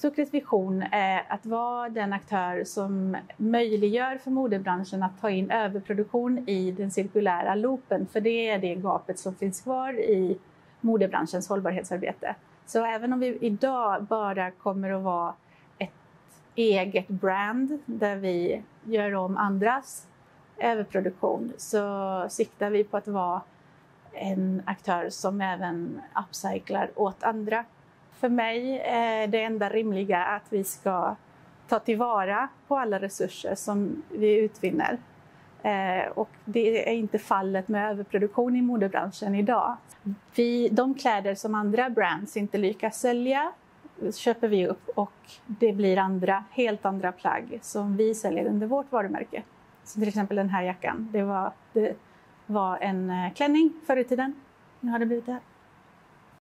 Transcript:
Sucres vision är att vara den aktör som möjliggör för modebranschen att ta in överproduktion i den cirkulära loopen. För det är det gapet som finns kvar i modebranschens hållbarhetsarbete. Så även om vi idag bara kommer att vara ett eget brand där vi gör om andras överproduktion, så siktar vi på att vara en aktör som även upcyclar åt andra. För mig är det enda rimliga att vi ska ta tillvara på alla resurser som vi utvinner. Och det är inte fallet med överproduktion i modebranschen idag. De kläder som andra brands inte lyckas sälja köper vi upp, och det blir helt andra plagg som vi säljer under vårt varumärke. Så till exempel den här jackan, det var en klänning förr i tiden. Nu har det blivit det här.